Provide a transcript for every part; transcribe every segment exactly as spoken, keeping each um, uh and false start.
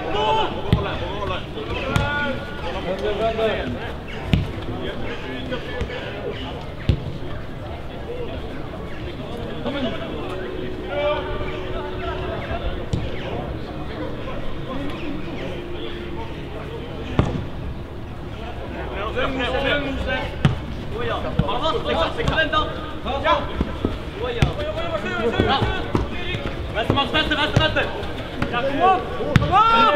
Vänster, vänster, vänster, vänster! Ja, kom on! Kom on!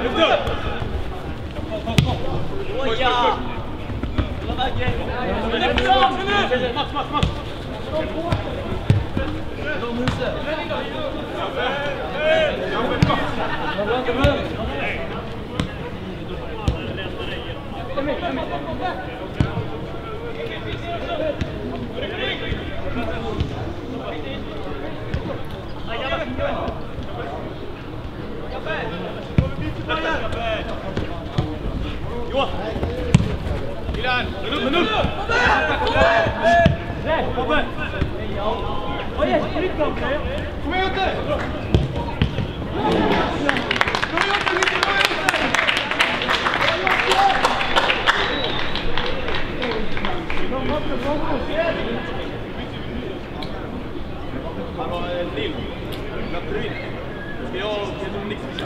Oja! Max, Max, Max! Johan! Milan! Minut, minut! Nej, Fabbe! Vad är det? Tryck dem! Kom igen, Jotte! Bra Jotte, mycket bra Jotte! Han har en till. Naturin. Ska jag och Dominik fixa?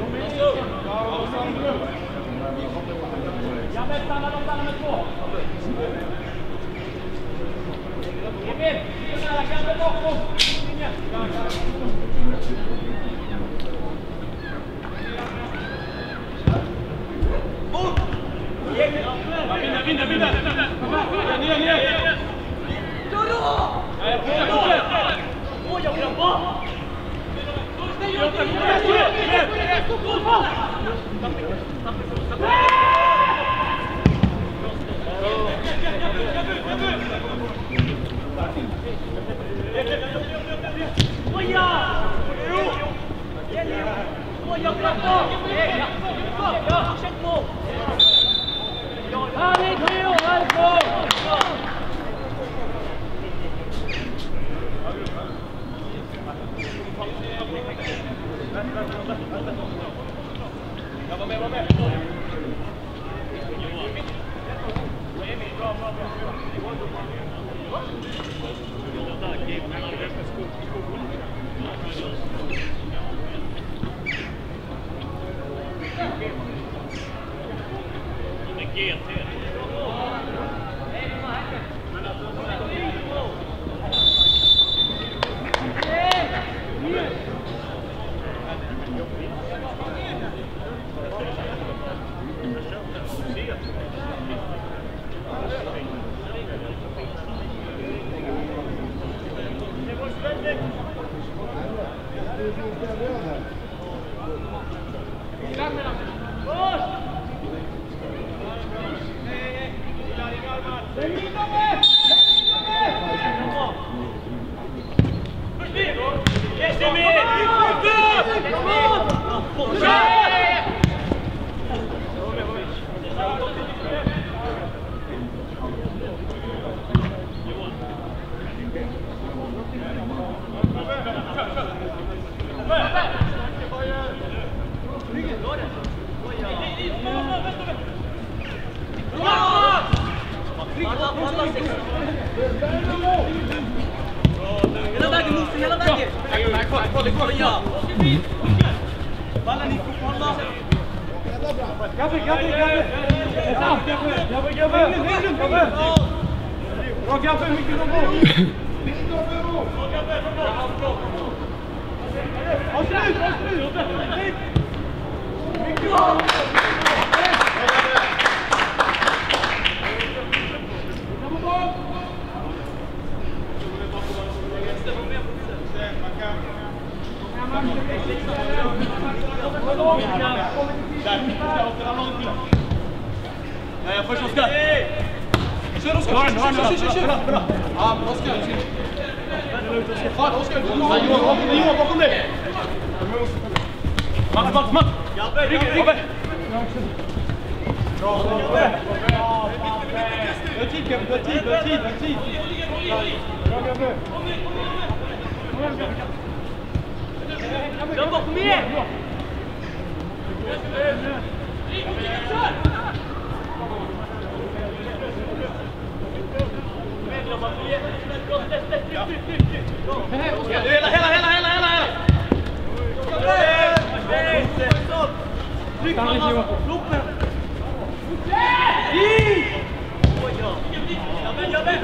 Jag vet stanna, de stannar med två. Emil, vi är nära, kanske bakom. Bort! Vinna, vinna, vinna! Ner, ner, ner! Dörrå! Nej, på, på! Åh, jag vill ha! Ja, var med, var med. G T. Hela vägen Musse, hela vägen! Det går, ja! Ballen i fotbollen! Gabbe, Gabbe, Gabbe! Gabbe, Gabbe! Gabbe! Bra Gabbe, mycket bra! Bra Gabbe, bra! Avslut, avslut! Mycket bra! Ja, först Oskar. Kör Oskar. Kör, kör, kör. Ja, Oskar. Fan, Oskar. Johan, bakom dig. Mats, Mats, Mats. Rygg, rygg. Bra, bra. Du har tid, Kevin. Du har tid, du har tid, du har tid. Bra, Gabbe. Kom igen, Gabbe. Kom igen. Hela, hela, hela, hela, hela, hela! Tryck mamma! Loppen! I! Jobben, jobben!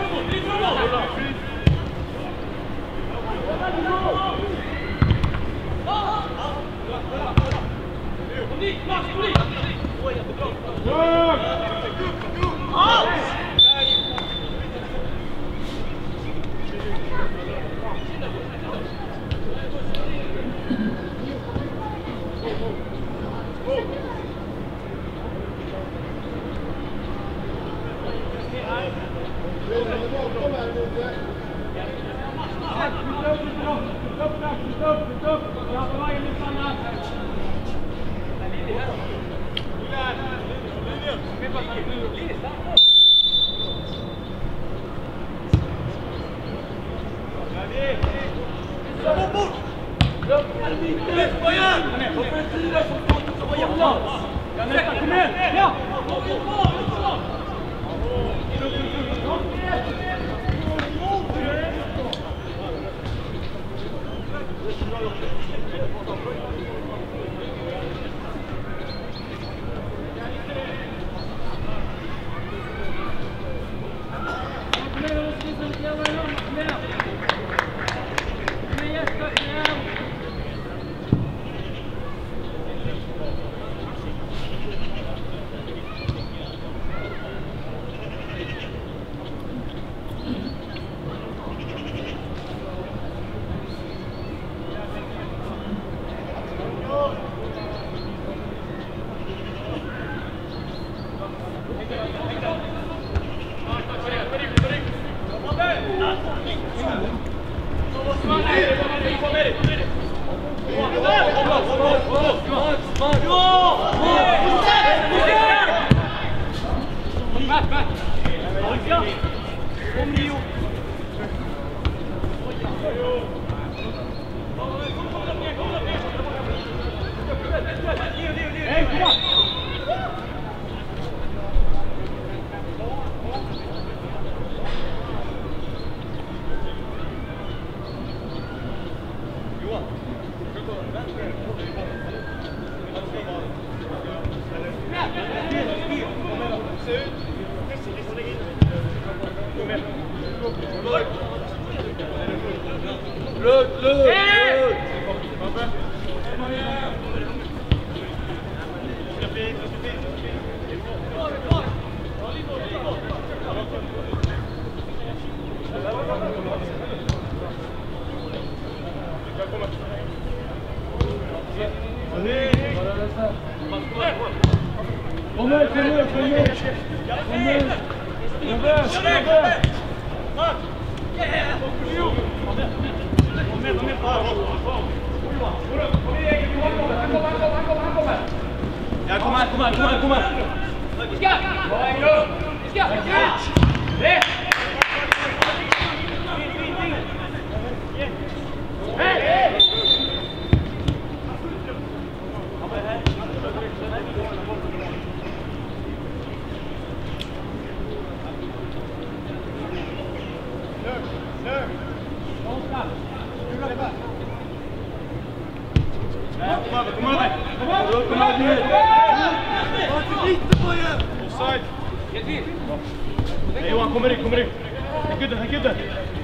Johan, kommer in, kommer in. Häng ut den, häng ut den.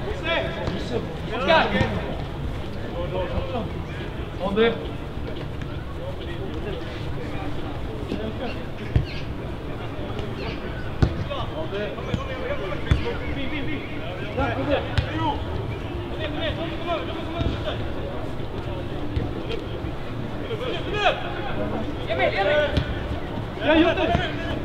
Oskar! Om du. Emil, Emil! Jag gör det!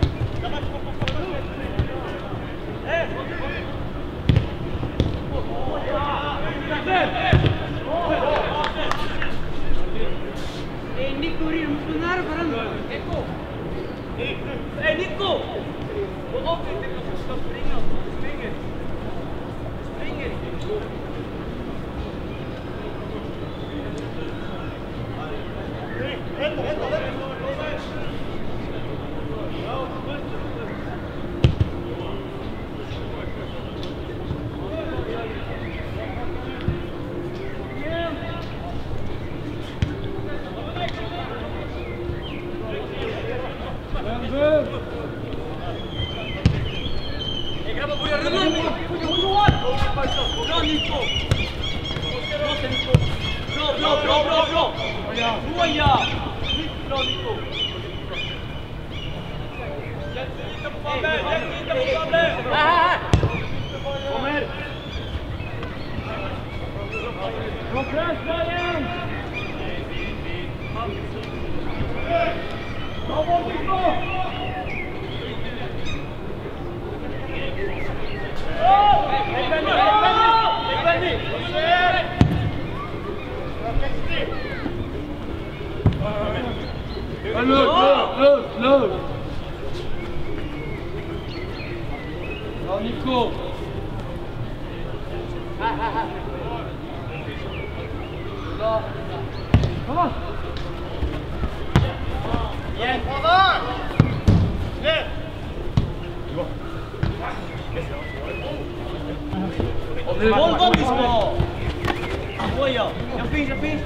Hey Nico, hier moet je naar veranderen. Nico! Hey Nico! Kom op, ik denk dat we gaan springen. Springen. Springen. Red, red, red. Såja! Mycket bra Nico! Jätte på Fabbe! Jätte på Fabbe! Här! Kommer! Kom fram, Sverige! Ta bort Nico! Lugn, lugn, lugn! Ja, Nico! Här, här, här! Bra! Kom on! Igen! Ner! Boll, boll, vi ska! Såja! Jag finns, jag finns!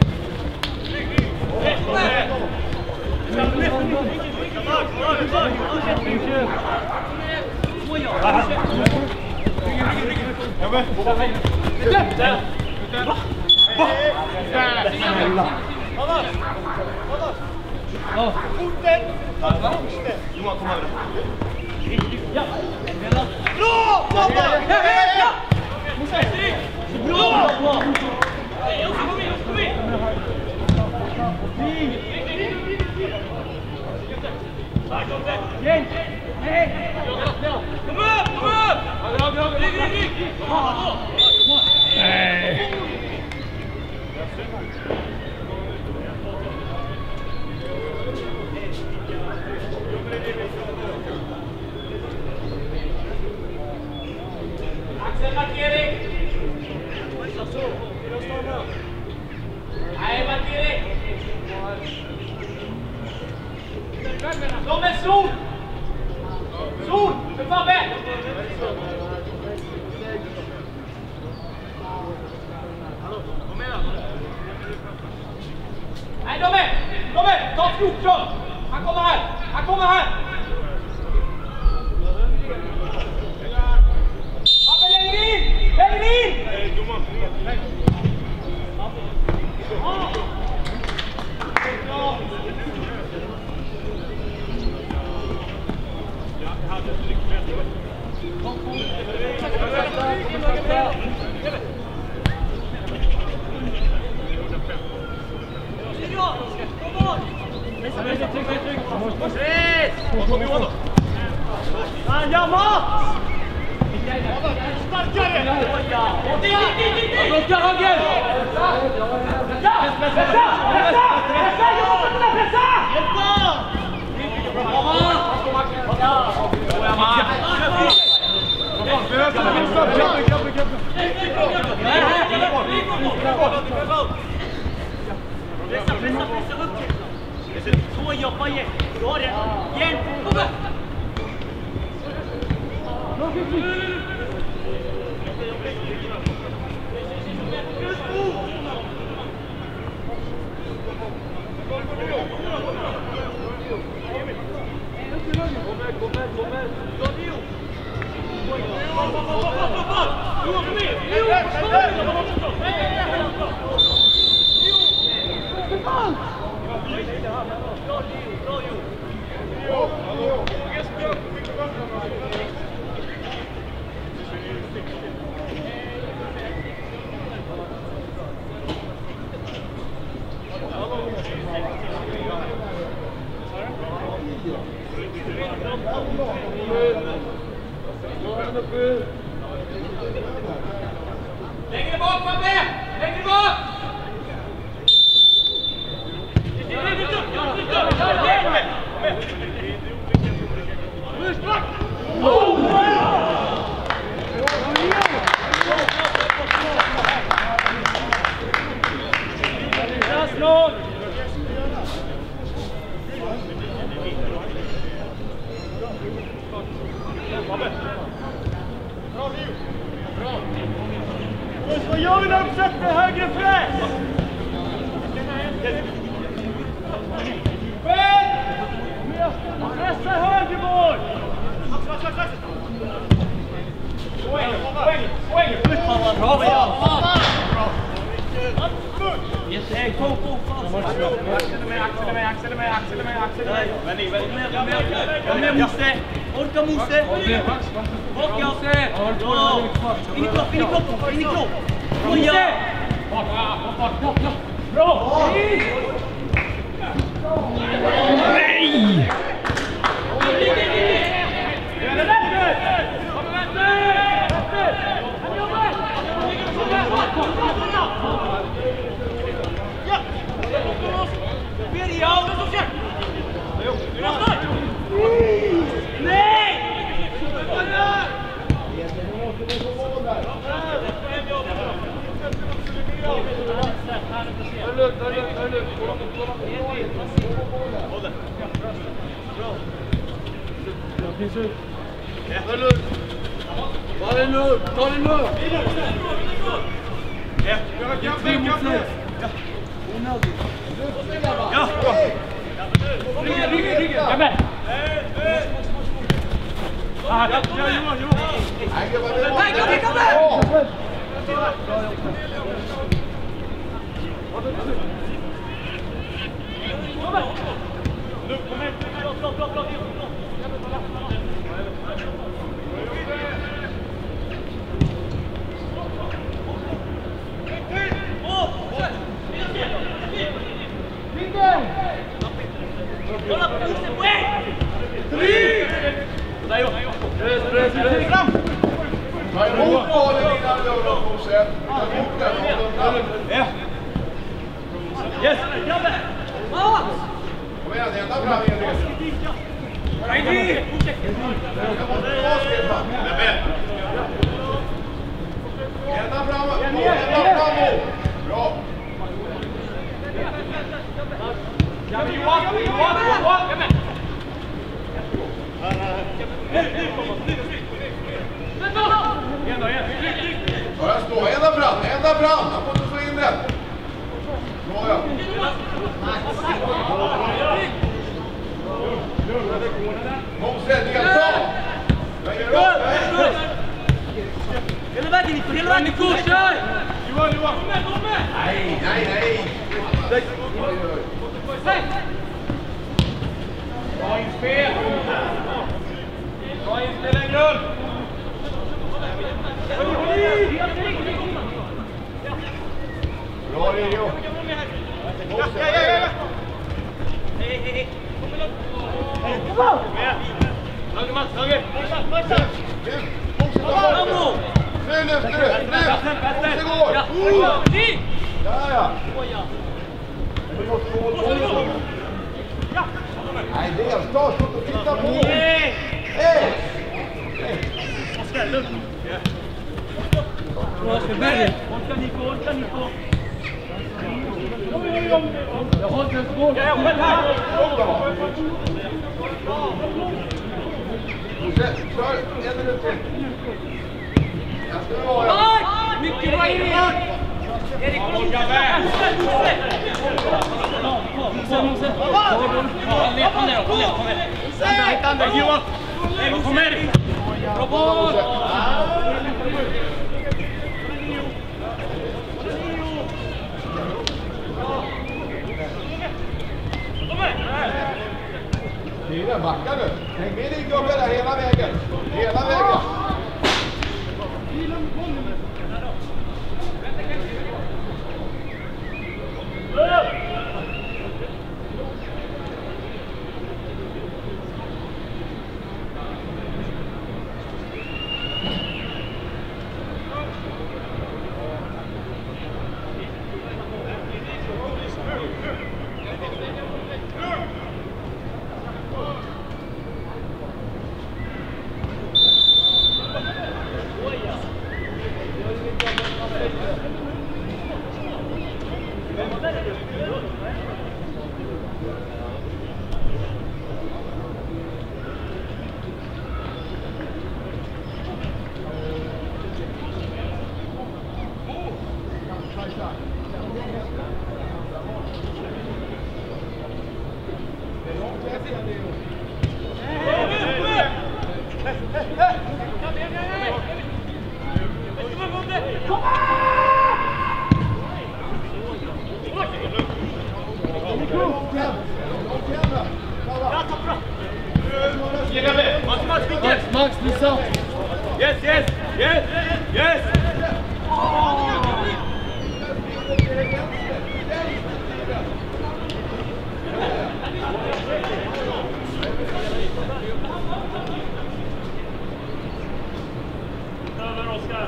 Johan, kom över. Bra! Bra! Bra! Bra! Kom in, kom in! Igen! Hej! Kom upp, kom upp! Rygg, rygg, rygg! Nej! Axelmarkering! Nej, markering! De är sol! Sol! För Fabbe! Nej, de är! De är! Ta fjorton! Han kommer här! Han kommer här! Fabbe, lägg in! Lägg in! Pressa, pressa, pressa upp. Så jobba igen. Du har den. Igen. Kom upp. Längre bak, Fabbe! Längre bak! Vad gör vi när de sätter högre press? Pressa höger mål! Poäng, poäng, poäng! Bra! Yes, hey, go, go, fast. Axel är med, Axel är med, Axel är med, Axel är med, Axel är med. Väldigt, väldigt. Kom med, kom med, Mosse. Orka, Mosse. Orka. Bra. In i kropp, in i kropp, in i kropp. Mosse! Bra! Nej! Ta det nu, ta det nu! Ja, ja. Ryggen, ryggen, ryggen. Jag med. Ah, ja, Johan, Johan. Nej, kom, kom där! Ta emot bollen innan du gör något, Mosse. Ta emot den. Ja. Yes. Kom igen, ända fram igen. Nej, nej. Ända framåt. Ända framåt. Bra. Ja, Johan, Johan, Johan. Kom igen. Ja, jag står. Ända fram, ända fram. Han får inte slå in den. Bra, ja. Mosse, delta. Jag ger upp. Hela vägen, Nico, hela vägen, Nico, kör! Johan, Johan. Nej, nej, nej. Bra inspel. Bra inspel, Englund. Bra, Rio. Ja, ja, ja. Hej, hej, hej. Höger, Mats, höger. Bravo! Nu lyfter du. Lyft. Mosse går. Ja, ja. Du måste gå bollen. Nej, delta. Stå och titta på. Hej! Oskar, lugn. Orka, Nico, orka, Nico. Jag har inte ens mål. Jag själv här. Mosse, kör en minut till. Jag ska vara. Mycket bra, Erik! Erik, kom igen! Mosse, Mosse! Kom ner, kom ner, kom ner, kom ner! Hitta Anders, Johan! Kom med! Bra boll! Fyra, backa nu. Häng med din gubbe där hela vägen. Hela vägen. Max, Lisa. Yes, yes, yes, yes. Över Oskar.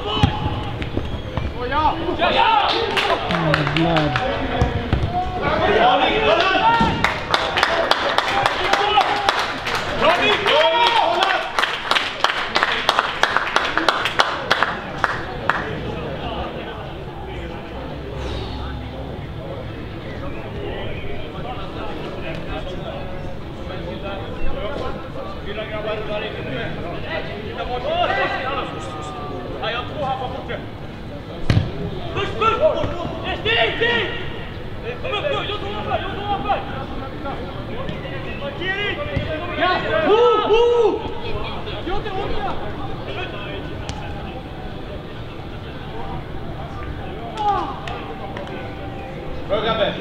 Oh, ja! Bra grabbar!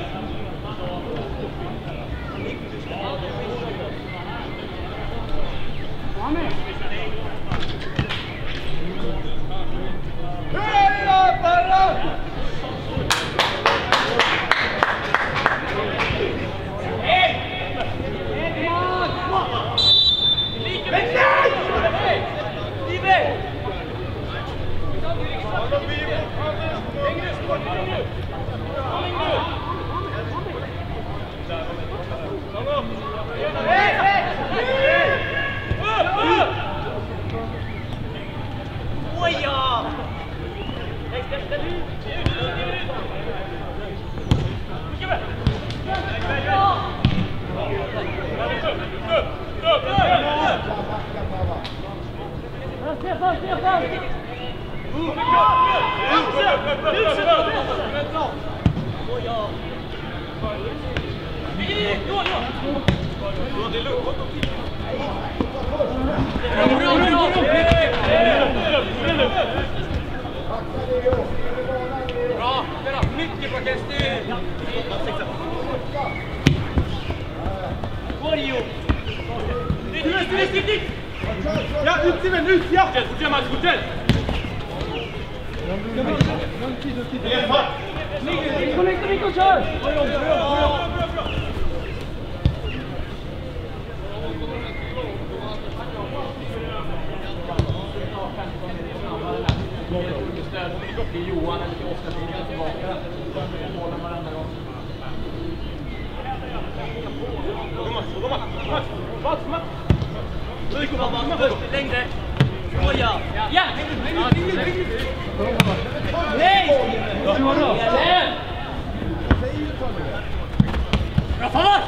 Ja, ut Steven, ut! Ja! Fortsätt Mats, fortsätt! Kom hit, kom hit och kör! Till Johan eller till Oskar som är tillbaka. Målen varandra gång. Kom Mats, kom Mats! Mats, Mats! Nu kommer Mats, först längre. Skoja! Ja! Nej! Bra fan!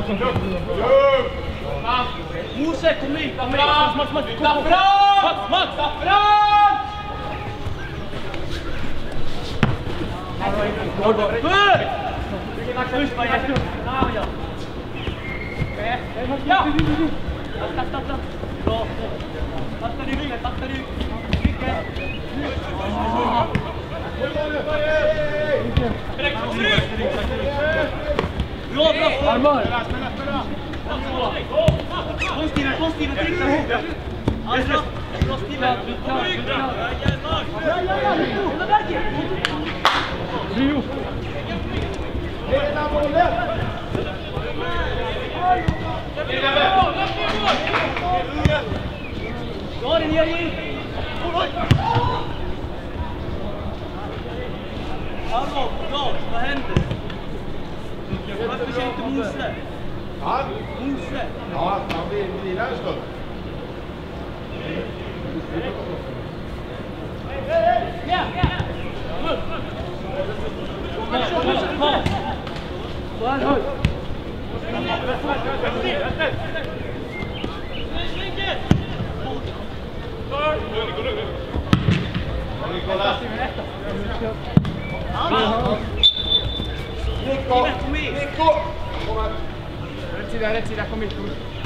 Mose, kom hit! Mats, Mats, Mats! Flytta fram! Mats, Mats! Flytta fram! För! Först var jag stor. Ja! Ja! Tack, tack, tack. Bra. Tackar ryggen, tackar ryggen. Ryggen. Bra, bra. Armar! Kom Steven, kom Steven, trycka ihop. Alltså, bra Steven. Kom ryggen. Ja, ja, ja! Hålla verket! Rio! Hela bollen! Ja, den gör in! Hallå, Lars, vad händer? Varför känner inte Mose? Ja, Mose? ja, han vill vila en stund. Ja, ja! Så här högt! Nikola! Nico! Nico! Kom här! Rätt sida, rätt sida, kom hit.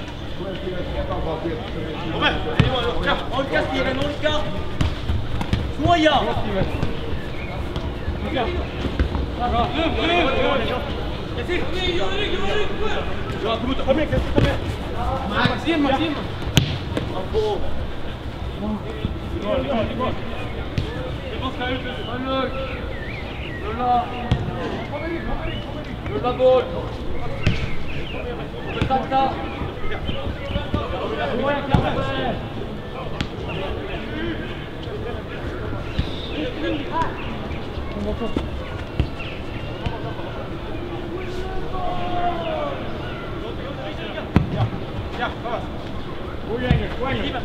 Kom här! Orka Steven, orka! Såja! Bra, nu, nu! Kom igen, kom igen! Maxim, Maxim! Rulla! Rulla bort! Sakta! Kom igen, Klasse! Kom bort! Ja, ja, gå gänget, gå gänget!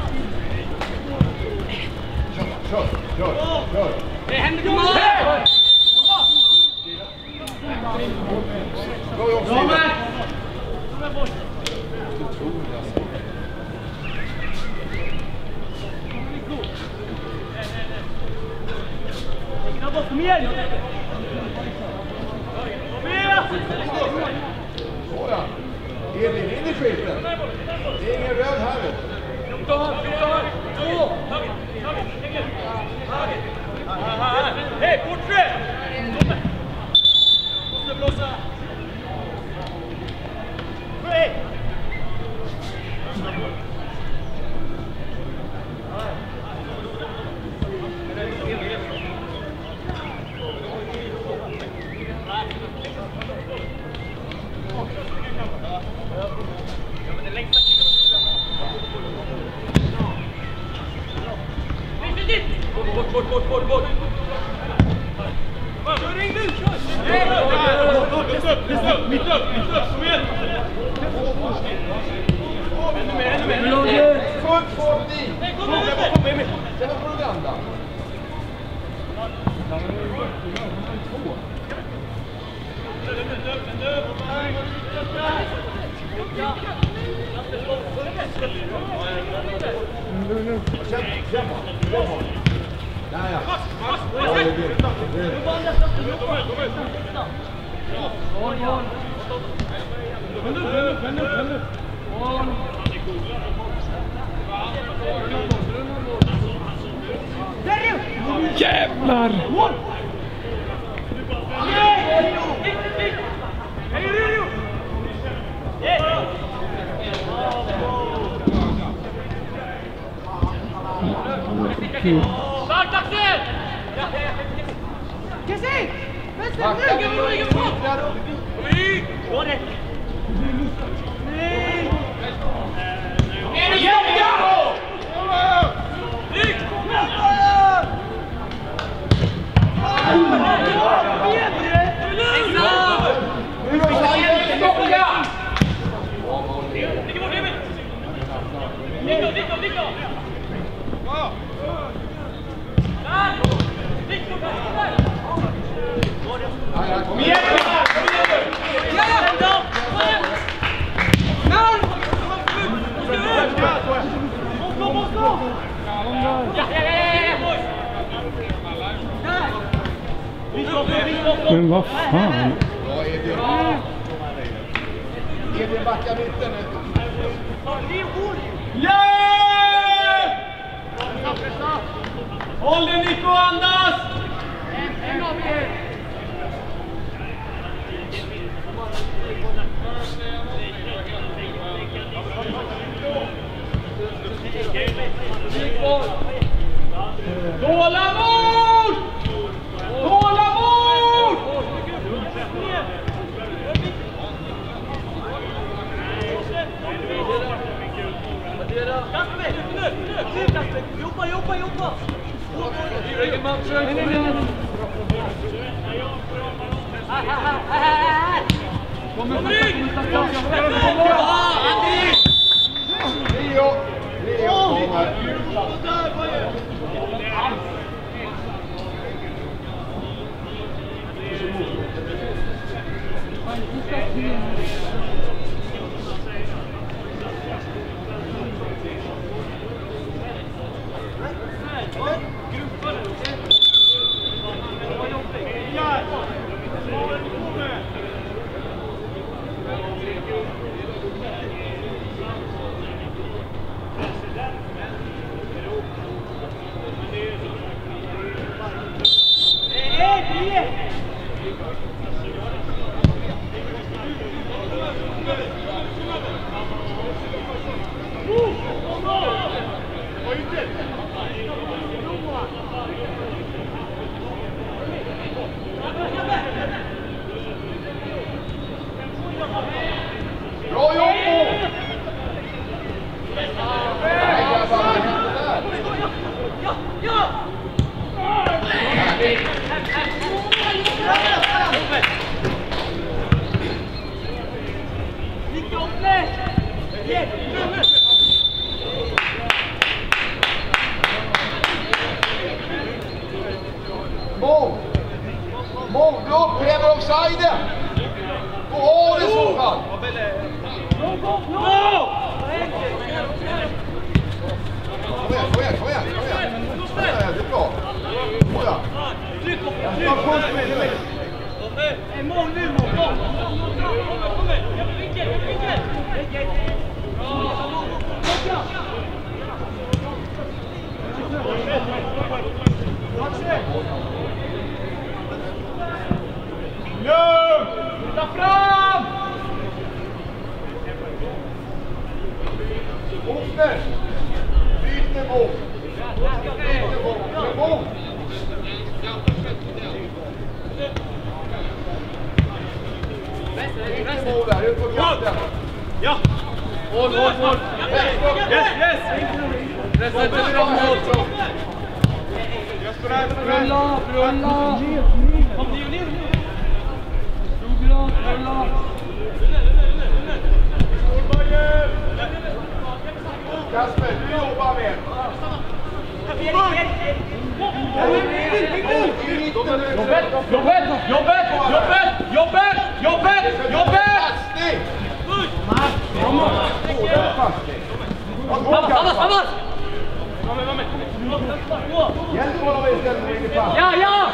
Kör, kör, kör! Det händer mål! Bra jobb, Steven! Grabbar, kom igen! Kom igen! Såja! Edvin, in i skiten! Det är ingen röd här. bort, bort, bort, bort! Kör in nu, kör! Lyft upp, lyft upp, lyft upp, lyft upp, kom igen! Ännu mer, ännu mer, ännu mer! Fullt fart dit! Kom igen, kom igen! Sen får du vända. Där ja. Jävlar! Start Axel! Kessie! Vänster, Backa nu! nu! Kom hit! Gå det! Nej! Ner i jobben! Lyck! Nu då, Sanne! Stoppa! Ligger bort, Emil! Nico, Nico, Nico! Där! Nico, där! Kom igen! Men vad fan? Ja, Edvin. Edvin, backa mitten nu. Yeah! Håll dig Nico, andas! Tålamod! Tålamod! Jobba, jobba, jobba! Leo! Leo kommer. Bra jobb! Mång! Mång, du upphäver offsiden! Gå av i så fall! Kom igen, kom igen, kom igen, kom igen! Ja, det är bra! Såja! Ja, kom igen! En mål nu, mål! Kom igen, jag vinkel, jag vinkel! Lugn! Ta fram! Oster! Byt med Mång! Byt med Mång! Med Mång! Byt med Mång där, ut på kanten! Ja! Håll, håll, håll! Yes, yes! Pressa inte fram mål! Rulla, rulla! Kom ner, ner, ner! Noggrant, rulla! Kasper, du jobbar med! Jobbet, jobbet, jobbet, jobbet, jobbet, jobbet, jobbet! Passning! Vamos, vamos! Hjälp honom istället för att lägga fast. Ja, ja!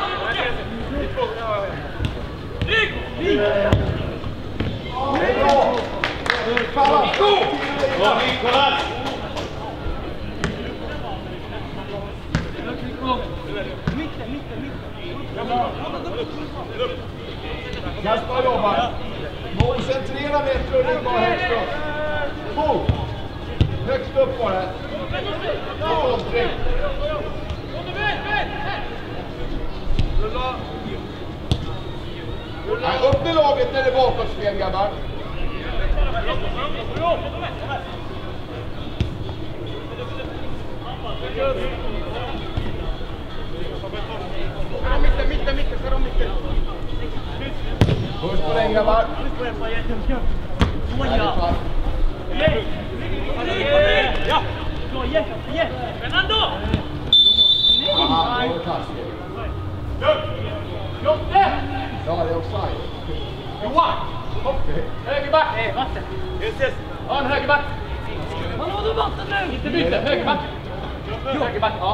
Det är bra! Fan, gå! Kasper jobbar. Koncentrera med ett rullning bara högst upp. Mot! Högst upp bara. Och omkring. Nej, upp med laget när det är bakåtspel, grabbar. Mitten, mitten, mitten, kör om mitten. Puss på den, grabbar. Ja! Slå igen, igen! Fernando! Aha, det var taskigt. Jotte! Ja, det är offside. Johan! Högerback! Nej, vatten. Yes, yes. Ja, en högerback. Han har vatten nu! Inte byte, högerback. Högerback, ja.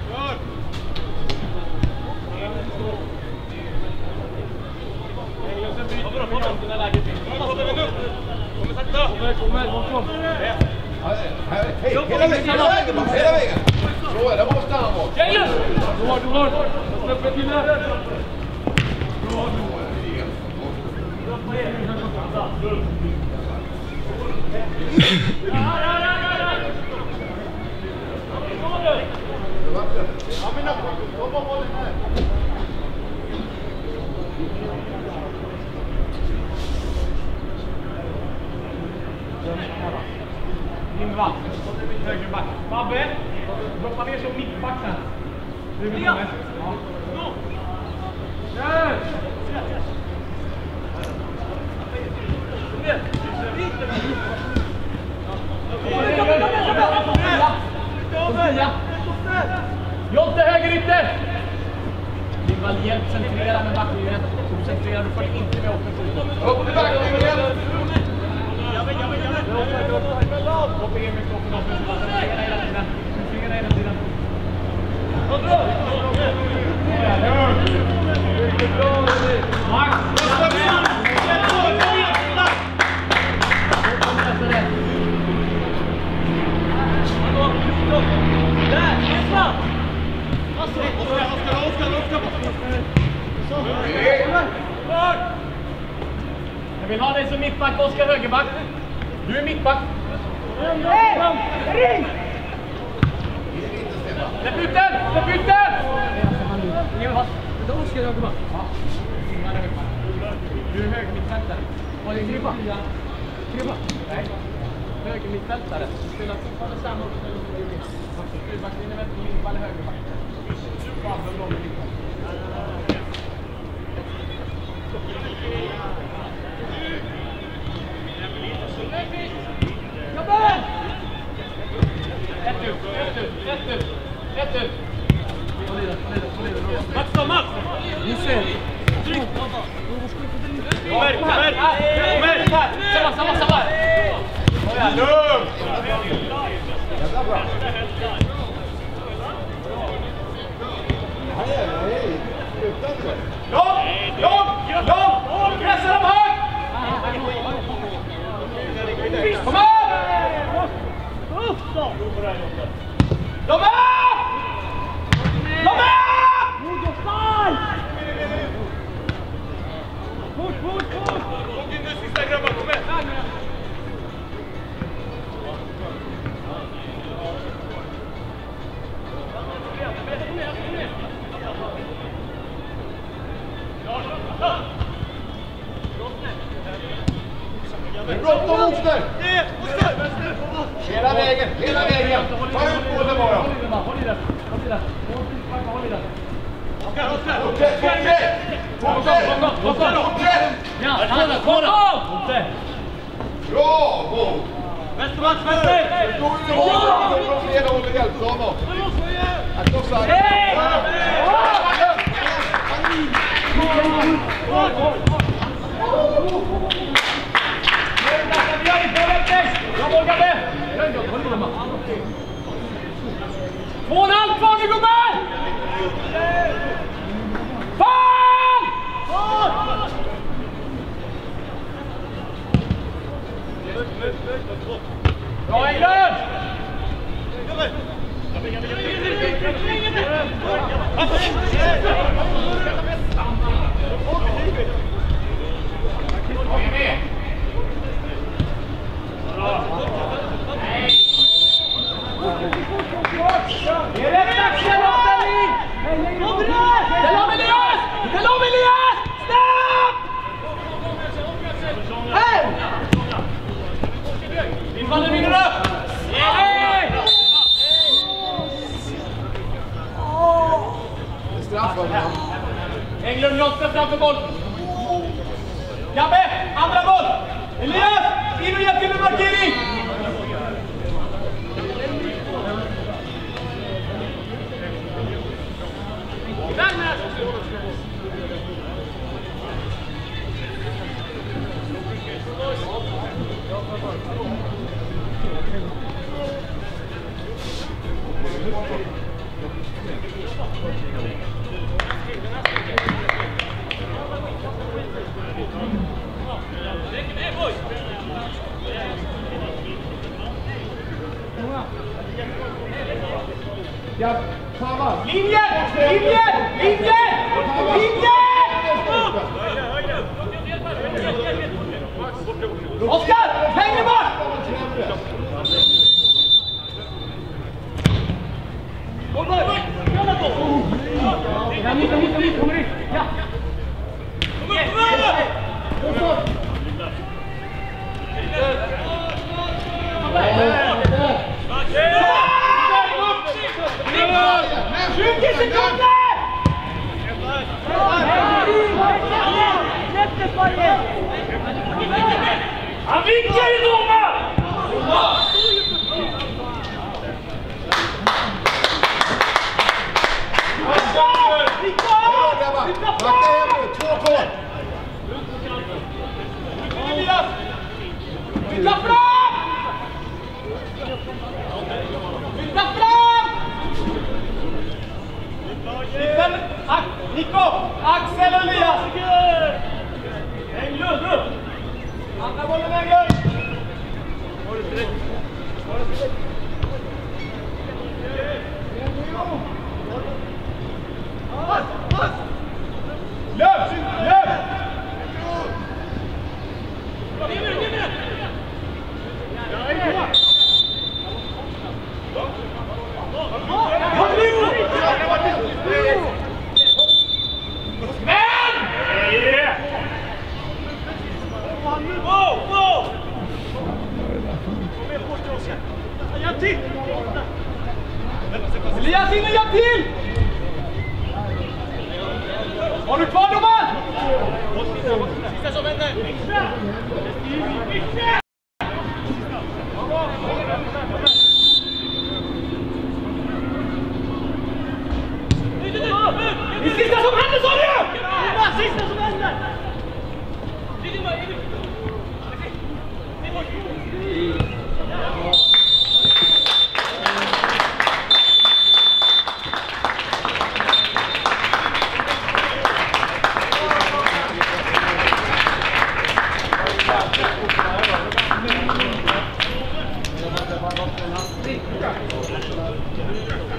Hej, hela vägen, hela vägen, hela vägen! Så är det, måste han vara. Gängles! Du har, du har. Släpp ett till där. Ingvar, högerback. Fabbe, droppa ner som mittback sen. Du vill med. Ja. Yes! Jotte, högerytter! Ingvar, hjälp centrera med backlinjen. Centrera, du får inte med offensiven. Upp med backlinjen! Hoppa in med kroppen offensiven. Centrera hela tiden. Centrera hela tiden. Max! Jag vill ha dig som mittback, Oskar högerback. Du är mittback. Ring! Släpp ut den! Släpp ut den! Då ska jag högerback. Du är högermittfältare. Vad är det? Kribba? Kribba? Nej. Högermittfältare. Spelar fortfarande samma uppställning. Backlinjen vet du, mittball är högerback. Jobben! Ett ut, ett ut, ett ut, ett ut. Mats då, Mats! Nisse! Kommer, kommer, kommer! Samma, samma, samma! Lugn! Jävla bra. Hej, hej! Sluta nu! Lång, lång, lång! Pressa dem högt! Kom upp! De är! De är! Fort, fort, fort! Kom in nu, sista grabbar, kom med! Det är bråttom, Oster! Hela vägen, hela vägen! Ta ut båda bara! Håll i den, håll i den! Håll i den! Håll i den! Bravo! Vänster, Mats, vänster! Då är det bra! Då är det flera håll och hjälp honom. Att offside. Hej! Två och en halv kvar nu, gubben! Fan! Bra, Englund! Det är rätt axel, avställning! Ställ om Elias! Ställ om Elias! Snabb! Hej! Infaller vinner upp! Hej! Straff av honom. Englund Johnsen framför boll. Gabbe, andra boll. Elias, in och hjälp till med markering. Ja, Pava. Linjen! Linjen! Linjen! Linjen! Oskar! Häng dig bort! Boll, boll! Jävla boll! Ja, mitt, mitt, mitt, kommer in! Ja! Kom upp, kom upp! tjugo sekunder! Han vinkar i domar! Backa hem nu, två kvar. Flytta fram! Flytta fram! Nico! Axel och Elias! Englund upp! Andra bollen Englund! Löp! Löp! Elias in och hjälp till! Har du kvar domaren? Sista som händer! Det är sista som händer, sa du! Sista som händer!